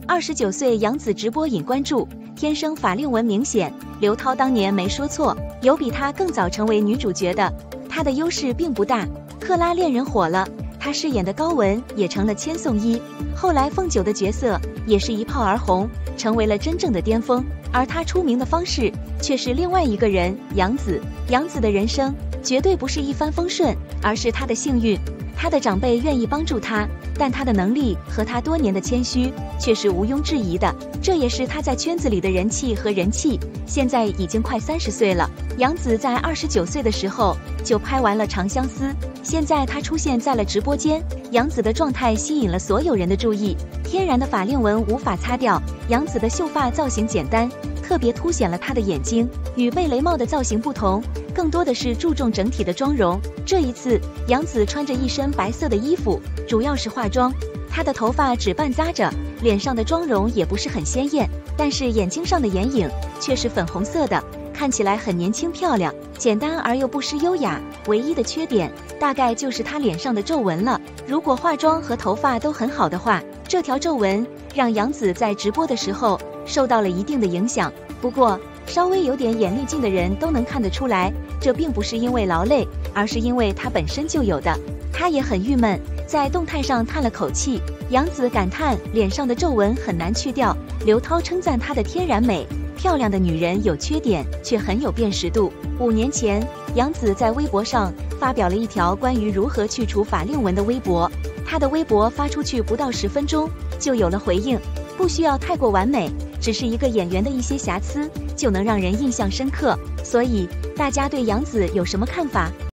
29岁杨紫直播引关注，天生法令纹明显。刘涛当年没说错，有比她更早成为女主角的，她的优势并不大。克拉恋人火了，她饰演的高文也成了千颂伊。后来凤九的角色也是一炮而红，成为了真正的巅峰。而她出名的方式却是另外一个人杨紫。杨紫的人生绝对不是一帆风顺，而是她的幸运。她的长辈愿意帮助她，但她的能力和她多年的谦虚却是毋庸置疑的，这也是她在圈子里的人气和人气。现在已经快30岁了，杨紫在29岁的时候就拍完了《长相思》，现在她出现在了直播间，杨紫的状态吸引了所有人的注意。天然的法令纹无法擦掉，杨紫的秀发造型简单，特别凸显了她的眼睛。与贝雷帽的造型不同，更多的是注重整体的妆容。这一次，杨紫穿着一身白色的衣服，主要是化妆。她的头发只半扎着，脸上的妆容也不是很鲜艳，但是眼睛上的眼影却是粉红色的，看起来很年轻漂亮，简单而又不失优雅。唯一的缺点大概就是她脸上的皱纹了。如果化妆和头发都很好的话，这条皱纹让杨紫在直播的时候受到了一定的影响。不过稍微有点眼力劲的人都能看得出来，这并不是因为劳累，而是因为她本身就有的。她也很郁闷，在动态上叹了口气。杨紫感叹脸上的皱纹很难去掉，刘涛称赞她的天然美。漂亮的女人有缺点，却很有辨识度。5年前，杨紫在微博上发表了一条关于如何去除法令纹的微博。她的微博发出去不到10分钟就有了回应，不需要太过完美，只是一个演员的一些瑕疵就能让人印象深刻。所以大家对杨紫有什么看法？